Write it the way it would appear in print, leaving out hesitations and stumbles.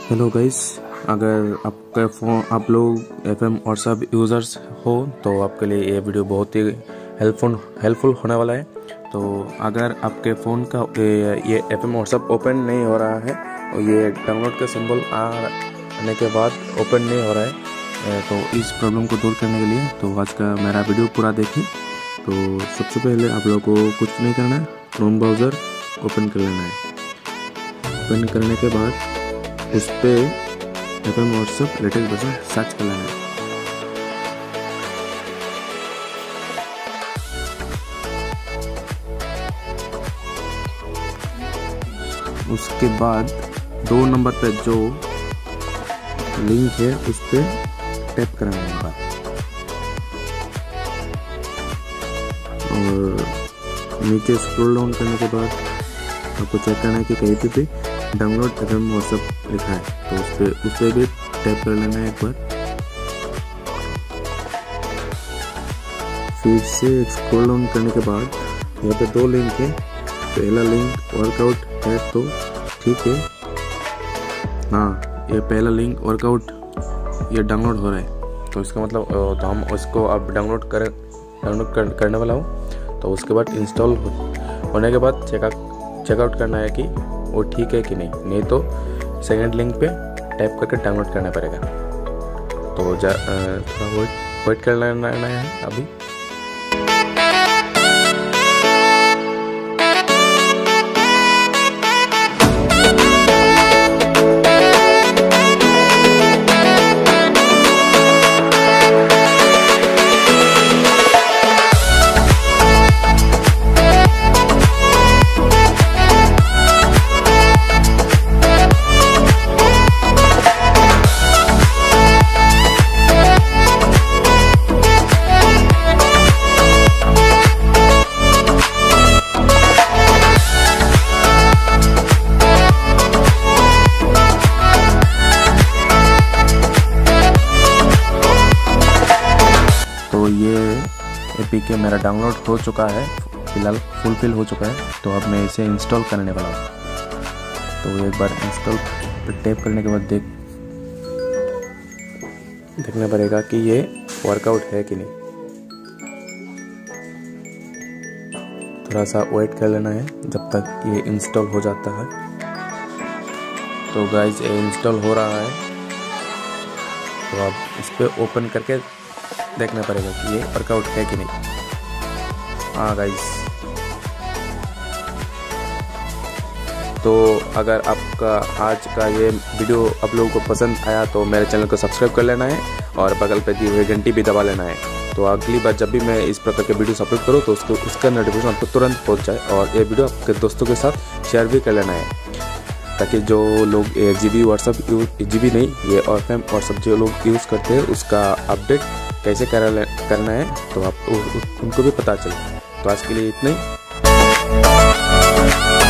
Hello guys, अगर आपका phone आप लोग एफएम और सब यूज़र्स हो तो आपके लिए ये वीडियो बहुत ही हेल्पफुल होने वाला है। तो अगर आपके फ़ोन का ये एफएम और सब ओपन नहीं हो रहा है और ये डाउनलोड का सिंबल आने के बाद ओपन नहीं हो रहा है, तो इस प्रॉब्लम को दूर करने के लिए तो आज का मेरा वीडियो पूरा देखें। तो सबसे पहले आप लोगों को कुछ नहीं करना है, क्रोम ब्राउज़र ओपन कर लेना है। ओपन करने के बाद उस पर एफएम और सब लेटेस्ट वर्जन सर्च कर लेना है। उसके बाद 2 नंबर पे जो लिंक है उस पर टैप करना है और नीचे स्क्रॉल डाउन करने के बाद आपको चेक करना है कि कहीं पे भी डाउनलोड एफएम व्हाट्सएप लिखा है, तो उस पर भी टैप कर लेना है एक बार। फिर से स्क्रॉल डाउन करने के बाद यहाँ पे 2 लिंक है। पहला लिंक वर्कआउट है तो ठीक है, हाँ ये पहला लिंक वर्कआउट ये डाउनलोड हो रहा है, तो इसका मतलब तो हम उसको अब डाउनलोड करने वाला हूँ। तो उसके बाद इंस्टॉल होने के बाद चेकआउट करना है कि वो ठीक है कि नहीं तो सेकंड लिंक पे टैप करके डाउनलोड करना पड़ेगा। तो थोड़ा वेट कर लेना है अभी। तो ये एपीके मेरा डाउनलोड हो चुका है, फिलहाल फुलफिल हो चुका है। तो अब मैं इसे इंस्टॉल करने वाला हूँ। तो एक बार इंस्टॉल पर टैप करने के बाद देखना पड़ेगा कि ये वर्कआउट है कि नहीं। थोड़ा सा वेट कर लेना है जब तक ये इंस्टॉल हो जाता है। तो गाइज ये इंस्टॉल हो रहा है, तो अब इस पर ओपन करके देखना पड़ेगा कि ये वर्कआउट है कि नहीं। हाँ गाइस, तो अगर आपका आज का ये वीडियो आप लोगों को पसंद आया तो मेरे चैनल को सब्सक्राइब कर लेना है और बगल पे दी हुई घंटी भी दबा लेना है। तो अगली बार जब भी मैं इस प्रकार के वीडियो अपलोड करूँ तो उसका नोटिफिकेशन आपको तुरंत पहुँच जाए। और ये वीडियो आपके दोस्तों के साथ शेयर भी कर लेना है, ताकि जो लोग GB व्हाट्सअप GB नहीं ये एफएम और सब जो लोग यूज़ करते हैं उसका अपडेट कैसे करना है तो आप उनको भी पता चले। तो आज के लिए इतना ही।